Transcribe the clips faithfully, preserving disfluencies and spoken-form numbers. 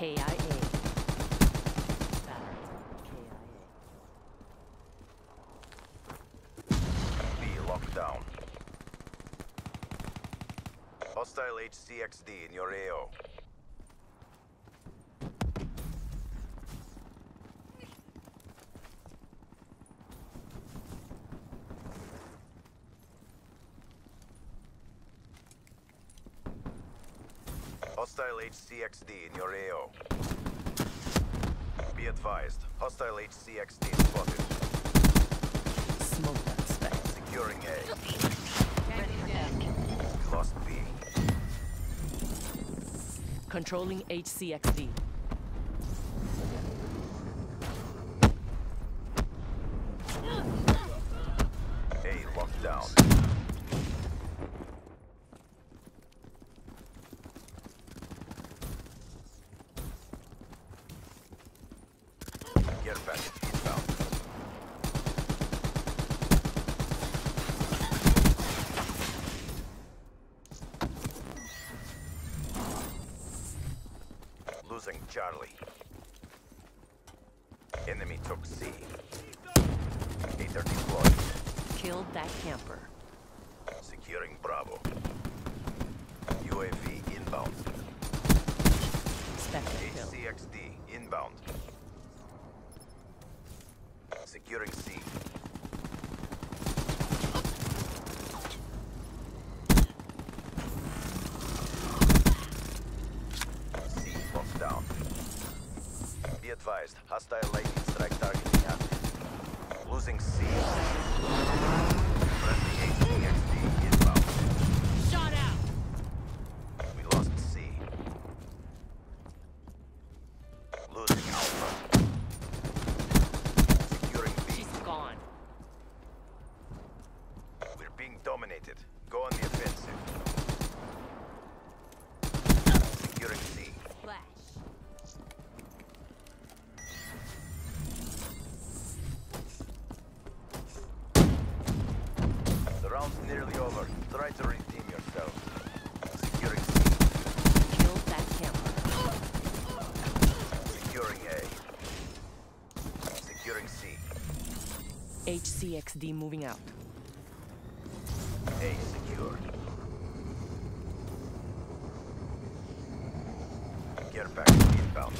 K I A. Battered. K I A. B locked down. Hostile H C X D in your A O. Hostile H C X D in your A O. Be advised, hostile H C X D spotted. Smoke that spec. Securing A. Lost B. Controlling H C X D. A locked down. Care package inbound. Losing Charlie. Enemy took C. Gator deployed. Killed that camper. Securing Bravo. U A V inbound. Spectre kill. H C X D inbound. Securing C. C locked down. Be advised, hostile lightning strike targeting active. Losing C. Friendly H C X D inbound. Shot out! We lost C. Losing Alpha. Securing B. She's gone. We're being dominated. Go on the offensive. Securing C. Flash. The round's nearly over. Try to redeem yourself. Securing C. Killed that camper. Securing A. Securing C. H C X D moving out. A secured. Care package inbound.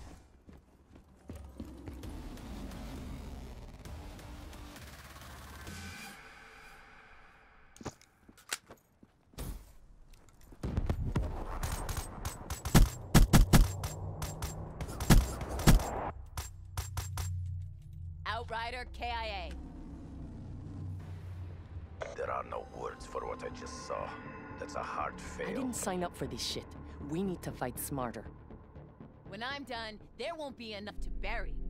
Outrider K I A. There are no words for what I just saw. That's a hard I fail. didn't sign up for this shit. We need to fight smarter. When I'm done, there won't be enough to bury.